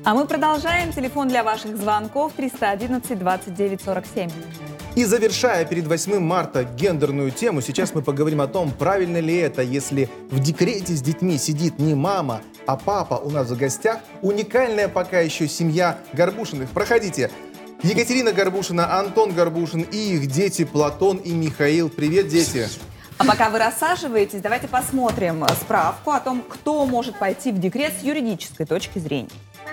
А мы продолжаем. Телефон для ваших звонков 311 29 47. И завершая перед 8 марта гендерную тему, сейчас мы поговорим о том, правильно ли это, если в декрете с детьми сидит не мама, а папа у нас в гостях. Уникальная пока еще семья Горбушиных. Проходите. Екатерина Горбушина, Антон Горбушин и их дети Платон и Михаил. Привет, дети. А пока вы рассаживаетесь, давайте посмотрим справку о том, кто может пойти в декрет с юридической точки зрения.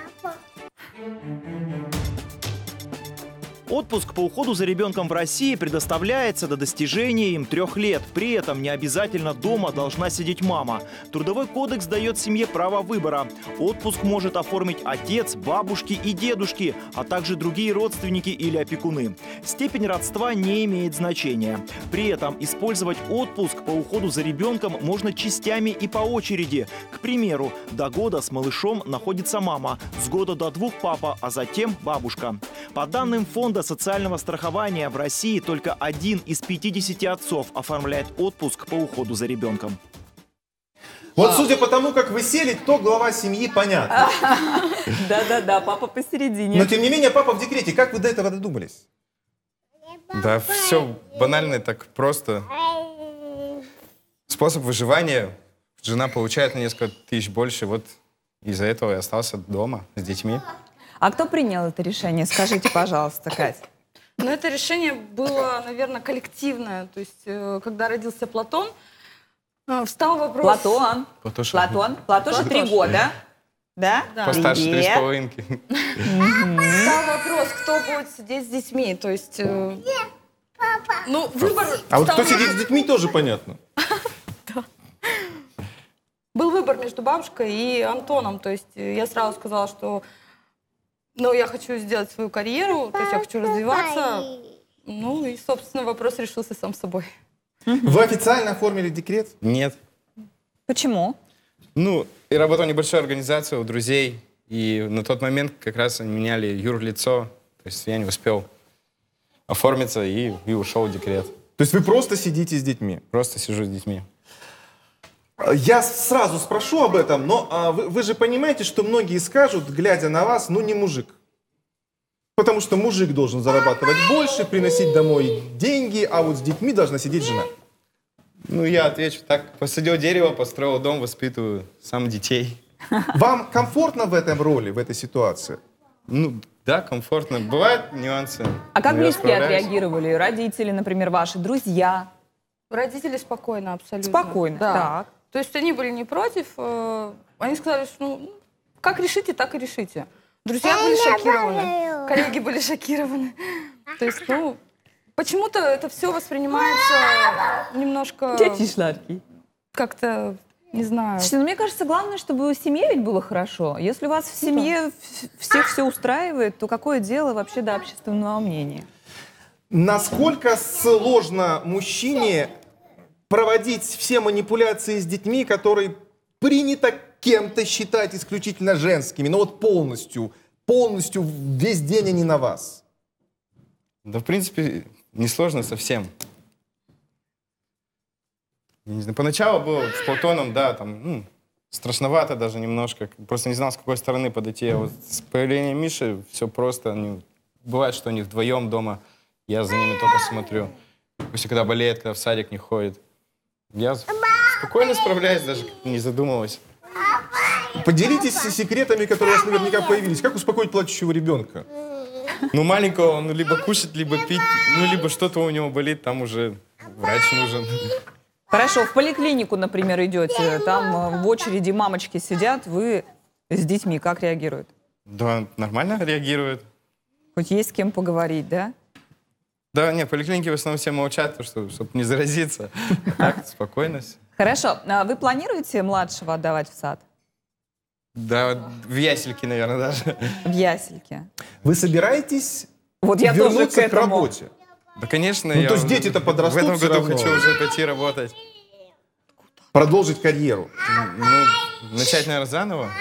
Отпуск по уходу за ребенком в России предоставляется до достижения им 3 лет. При этом не обязательно дома должна сидеть мама. Трудовой кодекс дает семье право выбора. Отпуск может оформить отец, бабушки и дедушки, а также другие родственники или опекуны. Степень родства не имеет значения. При этом использовать отпуск по уходу за ребенком можно частями и по очереди. К примеру, до года с малышом находится мама, с года до 2 папа, а затем бабушка. По данным Фонда социального страхования в России только 1 из 50 отцов оформляет отпуск по уходу за ребенком. Вот судя по тому, как вы сели, кто глава семьи, понятно. Да-да-да, папа посередине. Но тем не менее, папа в декрете. Как вы до этого додумались? Да, все банально, так просто. Способ выживания. Жена получает на несколько тысяч больше, вот из-за этого я остался дома с детьми. А кто принял это решение? Скажите, пожалуйста, Кать. Ну, это решение было, наверное, коллективное. То есть, когда родился Платон, встал вопрос... Платон. Платоша 3 года. Да? Да. Постарше Привет. 3,5. Встал вопрос, кто будет сидеть с детьми. То есть, ну, выбор... А вот встал- кто сидит с детьми, тоже понятно. Был выбор между бабушкой и Антоном. То есть, я сразу сказала, что... Ну, я хочу сделать свою карьеру, то есть я хочу развиваться. Ну, и, собственно, вопрос решился сам собой. Вы официально оформили декрет? Нет. Почему? Ну, я работал в небольшой организации у друзей, и на тот момент как раз они меняли юрлицо, то есть я не успел оформиться и ушел в декрет. То есть вы просто сидите с детьми? Просто сижу с детьми. Я сразу спрошу об этом, но вы же понимаете, что многие скажут, глядя на вас, ну не мужик. Потому что мужик должен зарабатывать больше, приносить домой деньги, а вот с детьми должна сидеть жена. Ну, я отвечу так. Посадил дерево, построил дом, воспитываю сам детей. Вам комфортно в этом роли, в этой ситуации? Ну, да, комфортно. Бывают нюансы. А как но я близкие справляюсь. отреагировали? Родители, например, ваши, друзья? Родители спокойно абсолютно. Спокойно, Да. так. То есть они были не против. Они сказали, что ну, как решите, так и решите. Друзья были шокированы, коллеги были шокированы. То есть, ну, почему-то это все воспринимается немножко сладкий. как-то, не знаю. Слушайте, ну, мне кажется, главное, чтобы в семье ведь было хорошо. Если у вас в семье всех все устраивает, то какое дело вообще до общественного мнения? Насколько сложно мужчине проводить все манипуляции с детьми, которые принято кем-то считать исключительно женскими, но вот полностью весь день они на вас? Да, в принципе, несложно совсем. Я не знаю, поначалу было с Платоном, да, там, страшновато даже немножко. Просто не знал, с какой стороны подойти. А вот с появлением Миши все просто. Бывает, что они вдвоем дома, я за ними только смотрю. Если когда болеет, когда в садик не ходит. Я спокойно справляюсь, даже не задумываясь. Поделитесь секретами, которые у вас наверняка появились. Как успокоить плачущего ребенка? Ну, маленького он либо кушать, либо пить, либо что-то у него болит, там уже врач нужен. Хорошо, в поликлинику, например, идете, там в очереди мамочки сидят, вы с детьми, как реагируют? Да, нормально реагирует. Хоть есть с кем поговорить, да? Да, нет, в поликлинике в основном все молчат, чтобы не заразиться. Так, спокойность. Хорошо, а вы планируете младшего отдавать в сад? Да, в ясельке, наверное, даже. В ясельке? Вы собираетесь Вот я тоже к вернуться к этому. работе? Да, конечно. Ну, я то есть дети-то подрастут в этом всё году равно. хочу уже пойти работать. Продолжить карьеру? Ну, начать, наверное, заново.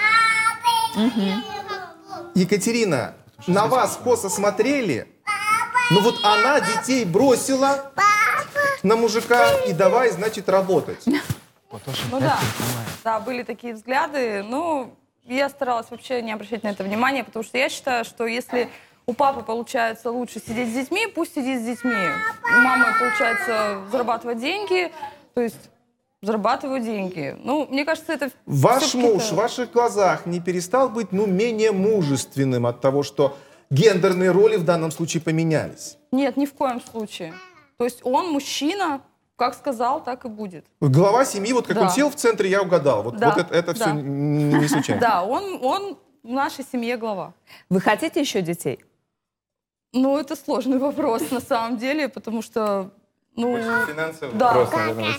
Екатерина, на вас косо смотрели, но вот она детей бросила на мужика и давай, значит, работать. Ну да, да, были такие взгляды, но я старалась вообще не обращать на это внимания, потому что я считаю, что если у папы получается лучше сидеть с детьми, пусть сидит с детьми. У мамы получается зарабатывать деньги, то есть зарабатываю деньги. Ну, мне кажется, это... Ваш муж в ваших глазах не перестал быть, менее мужественным от того, что гендерные роли в данном случае поменялись? Нет, ни в коем случае. То есть он мужчина, как сказал, так и будет. Глава семьи, вот как Да. он сел в центре, я угадал. Вот, Да, вот это все да. не случайно. Да, он в нашей семье глава. Вы хотите еще детей? Ну, это сложный вопрос на самом деле, потому что, ну... Финансовый Да. вопрос, наверное.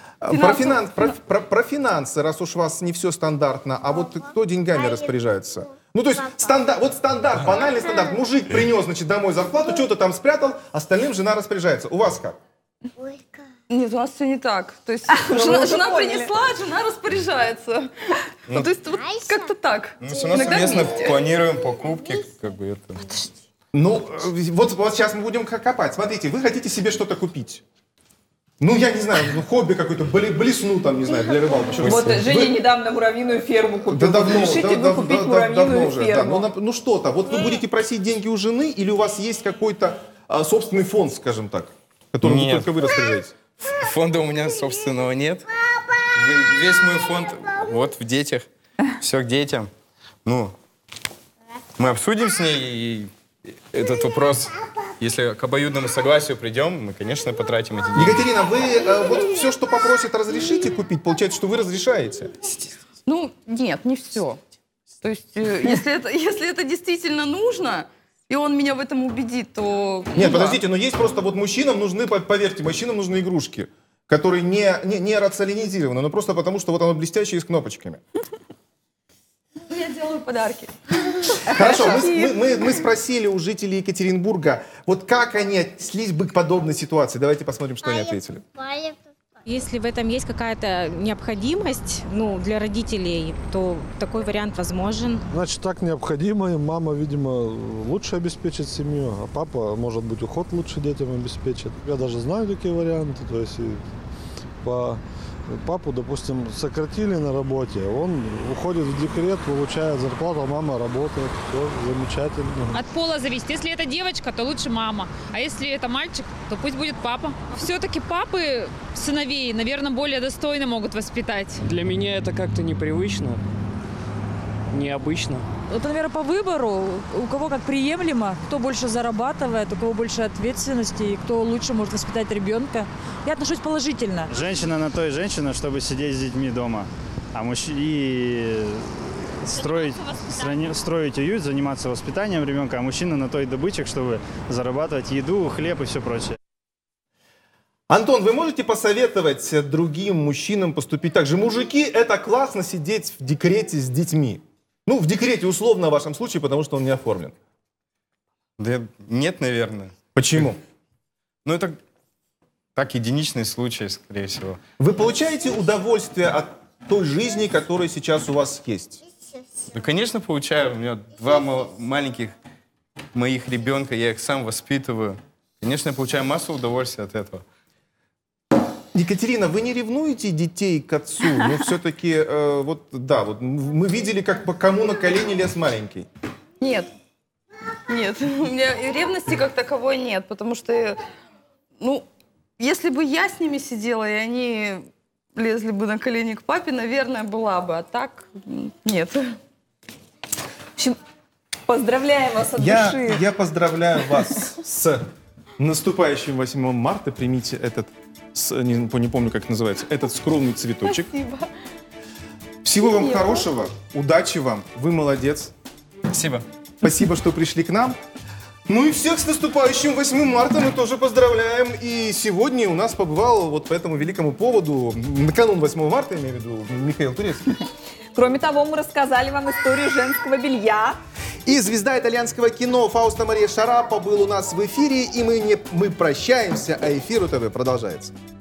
Про финансы, раз уж у вас не все стандартно, а вот кто деньгами распоряжается? Ну, то есть стандарт, банальный стандарт. Мужик принес, значит, домой зарплату, что-то там спрятал, остальным жена распоряжается. У вас как? Нет, у нас все не так. То есть мы жена уже поняли. принесла, жена распоряжается. Ну, то есть вот как-то так. Мы все равно Иногда совместно вместе. планируем покупки, как бы это... Ну, вот сейчас мы будем копать. Смотрите, вы хотите себе что-то купить. Ну, я не знаю, хобби какой-то, блесну там, не знаю, для рыбалки. Вот Женя недавно муравьиную ферму купил. Да давно, Решите вы купить муравьиную уже. Да, ферму. ну что-то. Вот вы будете просить деньги у жены, или у вас есть какой-то собственный фонд, скажем так, которым Нет. только вы распоряжаетесь? Фонда у меня собственного нет. Весь мой фонд вот в детях. Все к детям. Ну, мы обсудим с ней и этот вопрос. Если к обоюдному согласию придем, мы, конечно, потратим эти деньги. Екатерина, вы вот все, что попросит, разрешите купить? Получается, что вы разрешаете? Ну, нет, не все. То есть, если это действительно нужно, и он меня в этом убедит, то... ну Нет, да. подождите, но есть просто вот мужчинам нужны, поверьте, мужчинам нужны игрушки, которые не рационализированы, но просто потому, что вот оно блестящее и с кнопочками. Ну, я делаю подарки. Хорошо, мы спросили у жителей Екатеринбурга, вот как они отнеслись бы к подобной ситуации. Давайте посмотрим, что они ответили. Если в этом есть какая-то необходимость, для родителей, то такой вариант возможен. Значит, так необходимо. И мама, видимо, лучше обеспечит семью, а папа, может быть, уход лучше детям обеспечит. Я даже знаю такие варианты. То есть папу, допустим, сократили на работе, он уходит в декрет, получает зарплату, а мама работает. Все замечательно. От пола зависит. Если это девочка, то лучше мама. А если это мальчик, то пусть будет папа. Все-таки папы сыновей, наверное, более достойно могут воспитать. Для меня это как-то непривычно, необычно. Это, наверное, по выбору, у кого как приемлемо, кто больше зарабатывает, у кого больше ответственности, и кто лучше может воспитать ребенка. Я отношусь положительно. Женщина на то и женщина, чтобы сидеть с детьми дома, а мужчина строить уют, заниматься воспитанием ребенка, а мужчина на то и добытчик, чтобы зарабатывать еду, хлеб и все прочее. Антон, вы можете посоветовать другим мужчинам поступить так же? Мужики, это классно сидеть в декрете с детьми. Ну, в декрете условно в вашем случае, потому что он не оформлен. Да нет, наверное. Почему? Ну, это так единичный случай, скорее всего. Вы получаете удовольствие от той жизни, которая сейчас у вас есть? Ну, конечно, получаю. У меня два маленьких моих ребенка, я их сам воспитываю. Конечно, я получаю массу удовольствия от этого. Екатерина, вы не ревнуете детей к отцу? Но все-таки, мы видели, как по кому на колени лез маленький. Нет. Нет. У меня ревности как таковой нет, потому что, если бы я с ними сидела, и они лезли бы на колени к папе, наверное, была бы. А так, нет. В общем, поздравляем вас от души. Я поздравляю вас с наступающим 8 марта. Примите этот, не помню, как называется, этот скромный цветочек. Спасибо. Всего вам хорошего, удачи вам, вы молодец. Спасибо. Спасибо, что пришли к нам. Ну и всех с наступающим 8 марта мы тоже поздравляем. И сегодня у нас побывал вот по этому великому поводу, накануне 8 марта, я имею в виду, Михаил Турецкий. Кроме того, мы рассказали вам историю женского белья. И звезда итальянского кино Фауста Мария Шарапа был у нас в эфире. И мы прощаемся, а эфир у ТВ продолжается.